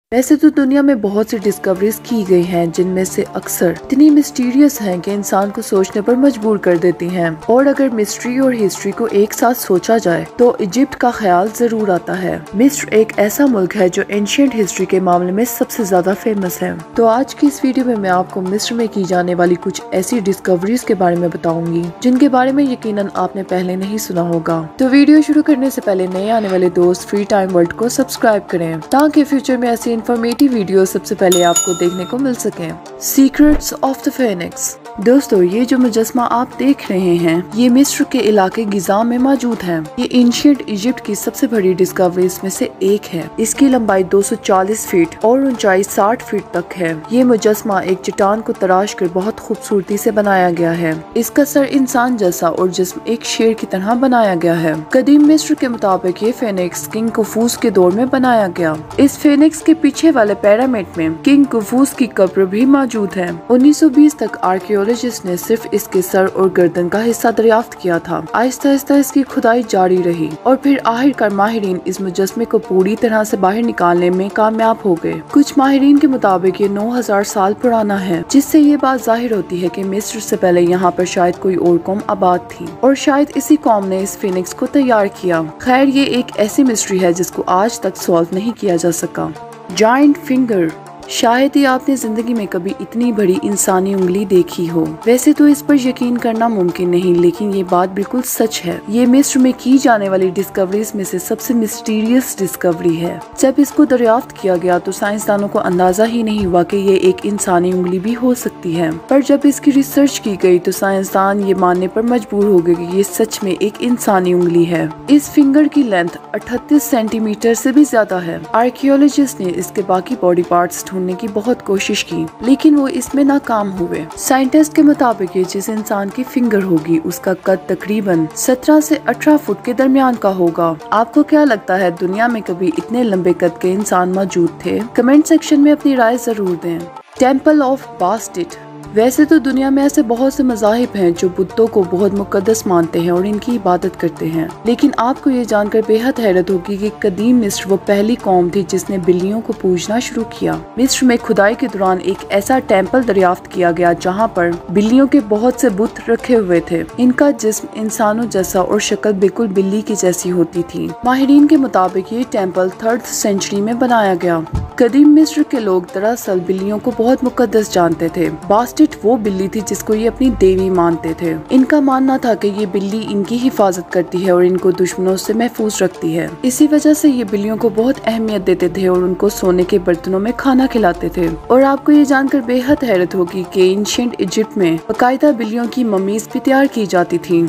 वैसे तो दुनिया में बहुत सी डिस्कवरीज की गई हैं, जिनमें से अक्सर इतनी मिस्टीरियस हैं कि इंसान को सोचने पर मजबूर कर देती हैं। और अगर मिस्ट्री और हिस्ट्री को एक साथ सोचा जाए तो इजिप्ट का ख्याल जरूर आता है। मिस्र एक ऐसा मुल्क है जो एंशिएंट हिस्ट्री के मामले में सबसे ज्यादा फेमस है। तो आज की इस वीडियो में मैं आपको मिस्र में की जाने वाली कुछ ऐसी डिस्कवरीज के बारे में बताऊंगी जिनके बारे में यकीनन आपने पहले नहीं सुना होगा। तो वीडियो शुरू करने से पहले नए आने वाले दोस्त फ्री टाइम वर्ल्ड को सब्सक्राइब करें ताकि फ्यूचर में ऐसी इन्फॉर्मेटिव वीडियो सबसे पहले आपको देखने को मिल सके। Secrets of the phoenix. दोस्तों, ये जो मुजस्मा आप देख रहे हैं ये मिस्र के इलाके गिजा में मौजूद है। ये एंशिएंट इजिप्ट की सबसे बड़ी डिस्कवरीज में से एक है। इसकी लंबाई 240 फीट और ऊंचाई 60 फीट तक है। ये मुजस्मा एक चट्टान को तराश कर बहुत खूबसूरती से बनाया गया है। इसका सर इंसान जैसा और जिस्म एक शेर की तरह बनाया गया है। कदीम मिस्र के मुताबिक ये फेनिक्स किंग कुफूस के दौर में बनाया गया। इस फेनिक्स के पीछे वाले पिरामिड में किंग कुफूस की कब्र भी मौजूद है। 1920 तक आर्कियोलॉजिस्ट ने सिर्फ इसके सर और गर्दन का हिस्सा दरियाफ्त किया था। आहिस्ता आहिस्ता इसकी खुदाई जारी रही और फिर आखिरकार माहिरीन इस मुजस्मे को पूरी तरह से बाहर निकालने में कामयाब हो गए। कुछ माहिरीन के मुताबिक ये 9000 साल पुराना है, जिससे ये बात जाहिर होती है कि मिस्र से पहले यहाँ पर शायद कोई और कौम आबाद थी और शायद इसी कौम ने इस फिनिक्स को तैयार किया। खैर, ये एक ऐसी मिस्ट्री है जिसको आज तक सॉल्व नहीं किया जा सका। Giant finger. शायद ही आपने जिंदगी में कभी इतनी बड़ी इंसानी उंगली देखी हो। वैसे तो इस पर यकीन करना मुमकिन नहीं, लेकिन ये बात बिल्कुल सच है। ये मिस्र में की जाने वाली डिस्कवरीज में से सबसे मिस्टीरियस डिस्कवरी है। जब इसको दरियाफ्त किया गया तो साइंसदानों को अंदाजा ही नहीं हुआ कि ये एक इंसानी उंगली भी हो सकती है। पर जब इसकी रिसर्च की गई तो साइंसदान ये मानने पर मजबूर हो गए कि ये सच में एक इंसानी उंगली है। इस फिंगर की लेंथ 38 सेंटीमीटर से भी ज्यादा है। आर्कियोलॉजिस्ट ने इसके बाकी बॉडी पार्ट्स ढूंढने की बहुत कोशिश की, लेकिन वो इसमें नाकाम हुए। साइंटिस्ट के मुताबिक जिस इंसान की फिंगर होगी उसका कद तकरीबन 17 से 18 फुट के दरमियान का होगा। आपको क्या लगता है दुनिया में कभी इतने लंबे कद के इंसान मौजूद थे? कमेंट सेक्शन में अपनी राय जरूर दें। Temple of Bastet. वैसे तो दुनिया में ऐसे बहुत से मज़ाहिब हैं जो बुतों को बहुत मुकद्दस मानते हैं और इनकी इबादत करते हैं, लेकिन आपको ये जानकर बेहद हैरत होगी कि कदीम मिस्र वो पहली कौम थी जिसने बिल्लियों को पूजना शुरू किया। मिस्र में खुदाई के दौरान एक ऐसा टेम्पल दरियाफ्त किया गया जहाँ पर बिल्लियों के बहुत से बुत रखे हुए थे। इनका जिस्म इंसानों जैसा और शक्ल बिल्कुल बिल्ली की जैसी होती थी। माहिरीन के मुताबिक ये टेम्पल 3rd सेंचुरी में बनाया गया। कदीम मिस्र के लोग दरअसल बिल्लियों को बहुत मुकद्दस जानते थे। बास्टिट वो बिल्ली थी जिसको ये अपनी देवी मानते थे। इनका मानना था कि ये बिल्ली इनकी हिफाजत करती है और इनको दुश्मनों से महफूज रखती है। इसी वजह से ये बिल्लियों को बहुत अहमियत देते थे और उनको सोने के बर्तनों में खाना खिलाते थे। और आपको ये जानकर बेहद हैरत होगी कि एंशिएंट इजिप्ट में बाकायदा बिल्लियों की मम्मीज भी तैयार की जाती थी।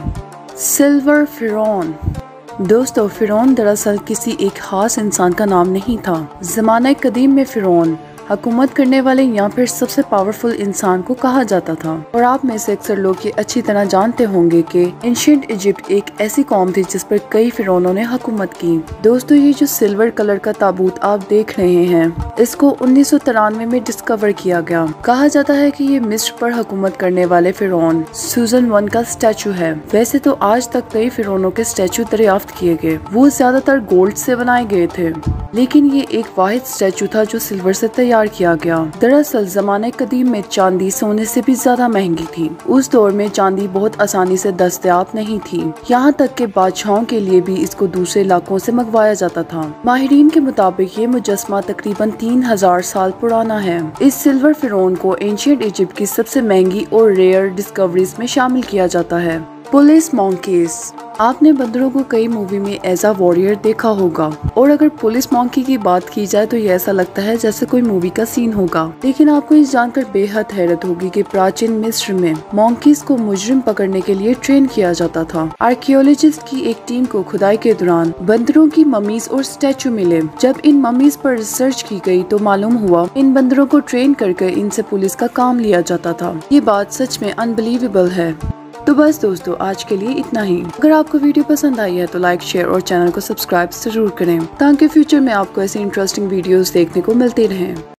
सिल्वर फिरौन। दोस्तों, फिरौन दरअसल किसी एक खास इंसान का नाम नहीं था। ज़माने कदीम में फिरौन हुकूमत करने वाले या फिर सबसे पावरफुल इंसान को कहा जाता था। और आप में से अक्सर लोग ये अच्छी तरह जानते होंगे कि एंशिएंट इजिप्ट एक ऐसी कौम थी जिस पर कई फिरौनों ने हुकूमत की। दोस्तों, ये जो सिल्वर कलर का ताबूत आप देख रहे हैं इसको 1993 में डिस्कवर किया गया। कहा जाता है कि ये मिस्र पर हुकूमत करने वाले फिरौन सूजन 1 का स्टैचू है। वैसे तो आज तक कई फिरौनों के स्टैचू दरियाफ्त किए गए, वो ज्यादातर गोल्ड से बनाए गए थे, लेकिन ये एक वाहिद स्टैचू था जो सिल्वर से तैयार किया गया। दरअसल ज़माने कदीम में चांदी सोने से भी ज्यादा महंगी थी। उस दौर में चांदी बहुत आसानी से दस्तयाब नहीं थी, यहाँ तक कि बादशाहों के लिए भी इसको दूसरे इलाकों से मंगवाया जाता था। माहिरीन के मुताबिक ये मुजस्मा तकरीबन 3000 साल पुराना है। इस सिल्वर फिरौन को एंशिएंट इजिप्ट की सबसे महंगी और रेयर डिस्कवरीज में शामिल किया जाता है। Police monkeys. आपने बंदरों को कई मूवी में एज अ वॉरियर देखा होगा, और अगर पुलिस मॉन्की की बात की जाए तो ये ऐसा लगता है जैसे कोई मूवी का सीन होगा। लेकिन आपको इस जानकर बेहद हैरत होगी कि प्राचीन मिस्र में मॉन्कीज को मुजरिम पकड़ने के लिए ट्रेन किया जाता था। आर्कियोलॉजिस्ट की एक टीम को खुदाई के दौरान बंदरों की ममीज और स्टैचू मिले। जब इन ममीज पर रिसर्च की गई तो मालूम हुआ इन बंदरों को ट्रेन करके इनसे पुलिस का काम लिया जाता था। ये बात सच में अनबिलीवेबल है। तो बस दोस्तों, आज के लिए इतना ही। अगर आपको वीडियो पसंद आई है तो लाइक, शेयर और चैनल को सब्सक्राइब जरूर करें ताकि फ्यूचर में आपको ऐसी इंटरेस्टिंग वीडियोस देखने को मिलती रहें।